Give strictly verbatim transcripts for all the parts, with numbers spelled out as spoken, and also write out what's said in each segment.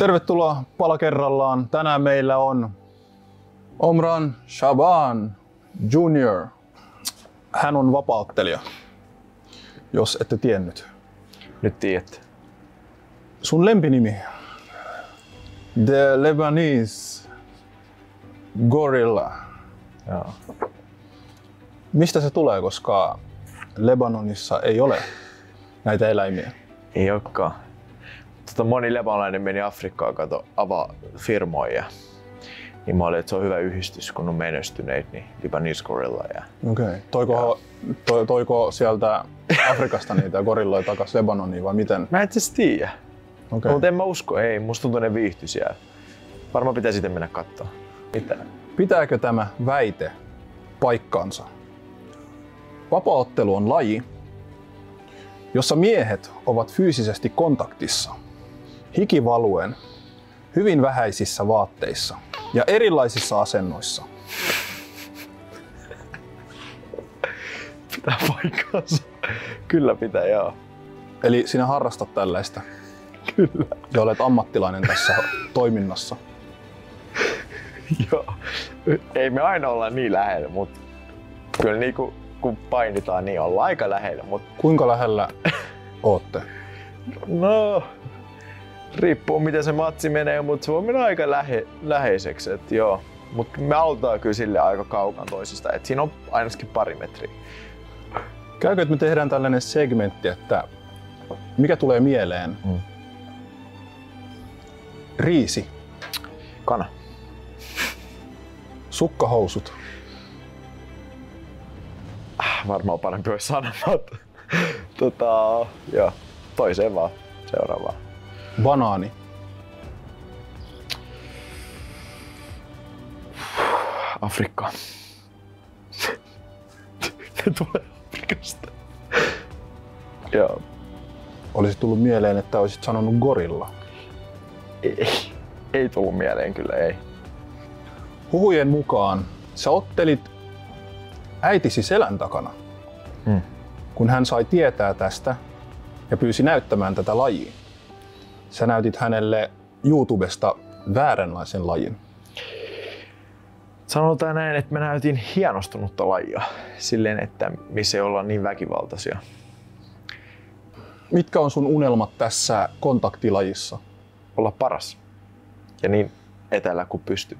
Tervetuloa pala kerrallaan. Tänään meillä on Omran Shaban junior Hän on vapaaottelija, jos ette tiennyt. Nyt tiedätte. Sun lempinimi? The Lebanese Gorilla. Joo. Mistä se tulee, koska Lebanonissa ei ole näitä eläimiä? Ei olekaan. Tota, moni lebanolainen meni Afrikkaan kato avaa firmoja. Niin mä olin, että se on hyvä yhdistys, kun on menestyneet, niin Lebanese Gorilla. Ja... Okei. Okay. Toiko, to, toiko sieltä Afrikasta niitä gorilloja takas Lebanoniin vai miten? Mä en itse tiedä. Okay. Mutta en mä usko, ei. Musta tuntuu, ne viihtyi siellä. Varmaan pitää sitten mennä katsoa. Mitä? Pitääkö tämä väite paikkaansa? Vapaaottelu on laji, jossa miehet ovat fyysisesti kontaktissa, hikivaluen, hyvin vähäisissä vaatteissa ja erilaisissa asennoissa. Pitää paikkaansa. Kyllä pitää, joo. Eli sinä harrastat tällaista. Kyllä. Ja olet ammattilainen tässä toiminnassa. Joo. Ei me aina olla niin lähellä, mutta kyllä niin kuin, kun painitaan, niin ollaan aika lähellä. Mutta... Kuinka lähellä ootte? No, riippuu miten se matsi menee, mutta se voi mennä aika lähe, läheiseksi. Et joo. Mutta me autetaan kyllä sille aika kaukan toisista. Et siinä on ainakin pari metriä. Käykö, että me tehdään tällainen segmentti, että mikä tulee mieleen? Hmm. Riisi. Kana. Sukkahousut. Varmaan parempi olisi sanomatta. tota, joo. Toiseen vaan. Seuraavaan. Banaani. Afrikka. Ne tulee Afrikasta. Joo. Olisi tullut mieleen, että olisit sanonut gorilla. Ei, ei tullut mieleen kyllä, ei. Huhujen mukaan sä ottelit äitisi selän takana, hmm. kun hän sai tietää tästä ja pyysi näyttämään tätä lajia. Sä näytit hänelle YouTubesta vääränlaisen lajin. Sanotaan näin, että mä näytin hienostunutta lajia silleen, että missä ei olla niin väkivaltaisia. Mitkä on sun unelmat tässä kontaktilajissa? Olla paras ja niin etäällä kuin pystyy.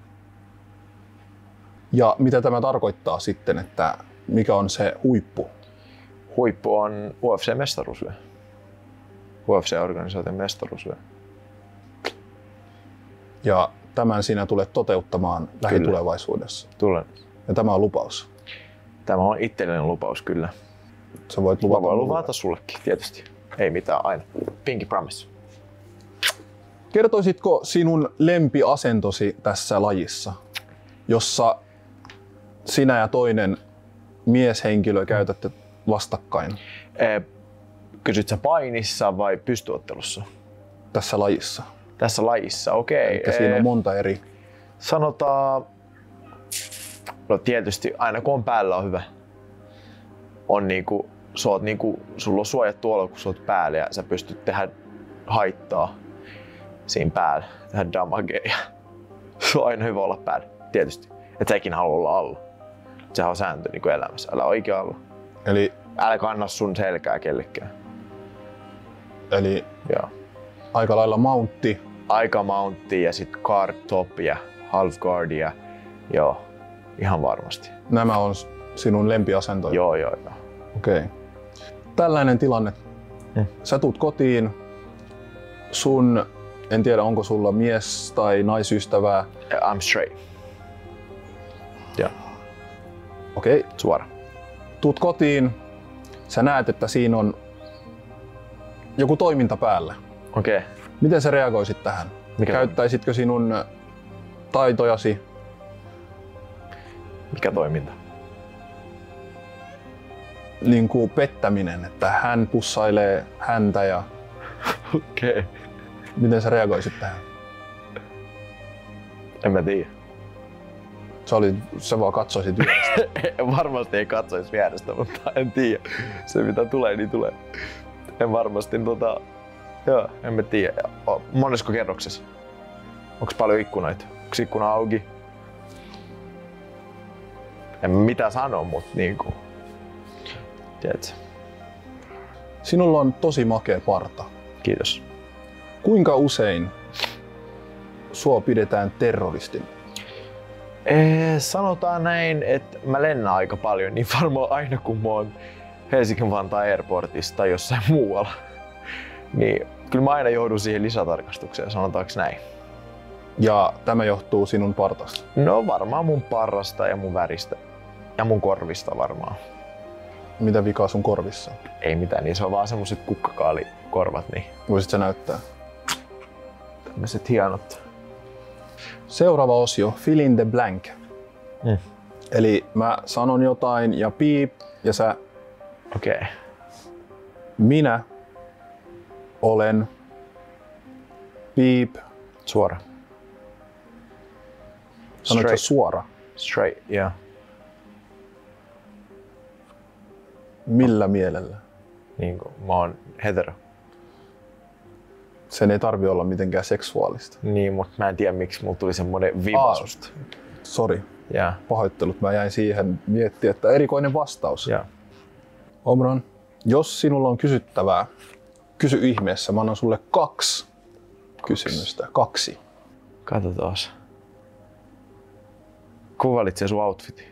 Ja mitä tämä tarkoittaa sitten, että mikä on se huippu? Huippu on U F C-mestaruusvyö. U F C-organisaation mestaruusvyö. Ja tämän sinä tulet toteuttamaan kyllä. Lähitulevaisuudessa. Tulen. Ja tämä on lupaus. Tämä on itsellinen lupaus, kyllä. Sä voit luvata. Mä voin luvata sullekin, tietysti. Ei mitään aina. Pinky promise. Kertoisitko sinun lempiasentosi tässä lajissa, jossa sinä ja toinen mieshenkilö käytätte vastakkain? Ee, kysyt sä painissa vai pystyottelussa? Tässä lajissa. Tässä lajissa, okei. Okay. Siinä on monta eri. Sanotaan, no tietysti aina kun on päällä on hyvä. On niinku, sä oot niinku, sulla on suojattu olo kun sä oot päällä ja sä pystyt tehdä haittaa siinä päällä, tehdä damagea. Se on aina hyvä olla päällä, tietysti. Et sä ikinä halua olla alla. Sehän on sääntö niin kuin elämässä, älä ole ikinä alla. Eli, älä kanna sun selkää kellekään. Eli joo. Aika lailla mountti. Aika mountti ja sit guard top ja half guard ja joo, ihan varmasti. Nämä on sinun lempiasentoja? Joo, joo, joo. Okei. Okay. Tällainen tilanne. Hmm. Sä tuut kotiin, sun, en tiedä onko sulla mies tai naisystävää. I'm straight. Joo. Okei. Okay. Suora. Tuut kotiin, sä näet, että siinä on joku toiminta päällä. Okei. Okay. Miten sä reagoisit tähän? Mikä Käyttäisitkö sinun taitojasi? Mikä toiminta? Niin kuin pettäminen, että hän pussailee häntä ja... Okei. Okay. Miten sä reagoisit tähän? En mä tiedä. Se oli, sä vaan katsoisit vierestä. Varmasti ei katsoisi vierestä, mutta en tiedä. Se mitä tulee, niin tulee. En varmasti tota... Joo, en mä tiedä. Monesko kerroksessa? Onko paljon ikkunoita? Onko ikkuna auki? En mitä sano, mutta niinku... Tiedätkö? Sinulla on tosi makea parta. Kiitos. Kuinka usein sua pidetään terroristin? Ee, sanotaan näin, että mä lennän aika paljon, niin varmaan aina kun mä oon Helsinki-Vantaan Airportissa tai jossain muualla, niin kyllä mä aina joudun siihen lisätarkastukseen, sanotaanko näin. Ja tämä johtuu sinun partasta? No varmaan mun parrasta ja mun väristä. Ja mun korvista varmaan. Mitä vikaa sun korvissa? Ei mitään, niin se on vaan semmoset kukkakaalikorvat. Niin. Voisit sä näyttää? Tämmöset hienot. Seuraava osio, fill in the blank. Mm. Eli mä sanon jotain ja piip ja sä... Okei. Okay. Minä olen piip. Suora. Sanoitko suora? Straight, joo. Yeah. Millä mielellä? Niin kuin mä oon hetero. Sen ei tarvi olla mitenkään seksuaalista. Niin, mutta mä en tiedä miksi mulla tuli semmonen viba susta. Sori. Yeah. Pahoittelut. Mä jäin siihen miettimään, että erikoinen vastaus. Yeah. Omran, jos sinulla on kysyttävää, kysy ihmeessä. Mä annan sulle kaksi, kaksi. kysymystä. Kaksi. Katsotaas. Kuka valitsee sun outfitin?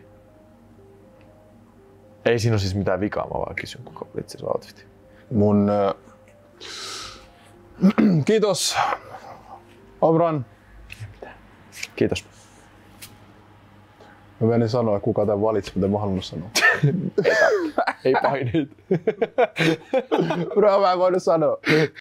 Ei siinä ole siis mitään vikaa, mä vaan kysyn, kuka valitsee sun outfitin. Mun... Äh... Kiitos, Omran. Kiitos. Mä menin sanoa, kuka tämän valitsi, mitä mä halunnut sanoa. Ei paineita. Bro, mä en voinut sanoa.